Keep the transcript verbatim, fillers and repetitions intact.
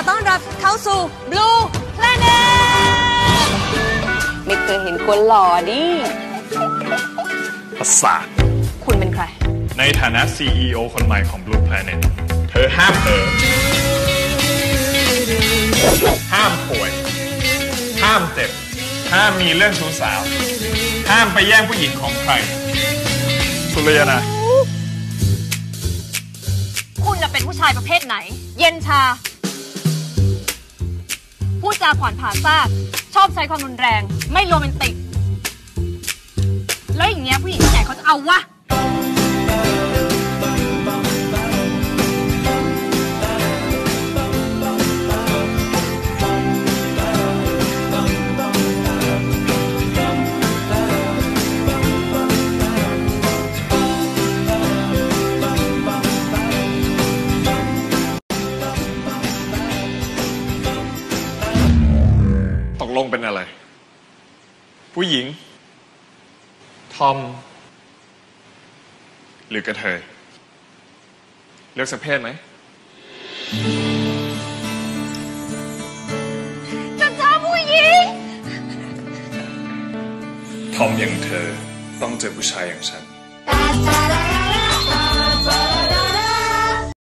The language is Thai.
ต้อนรับเข้าสู่ Blue Planet ไม่เคยเห็นคนหล่อดิประสาทคุณเป็นใครในฐานะ ซี อี โอ คนใหม่ของ Blue Planet เธอห้ามเผลอห้ามป่วยห้ามเจ็บห้ามมีเรื่องชู้สาวห้ามไปแย่งผู้หญิงของใครสุริยนะคุณจะเป็นผู้ชายประเภทไหนเย็นชาพูดจาขวานผ่าซากชอบใช้ความรุนแรงไม่โรแมนติกแล้วอย่างเงี้ยผู้หญิงที่ไหนเขาจะเอาวะตกลงเป็นอะไรผู้หญิงทอมหรือกระเทยเลือกสักเพศไหมจะเจอผู้หญิงทอมอย่างเธอต้องเจอผู้ชายอย่างฉัน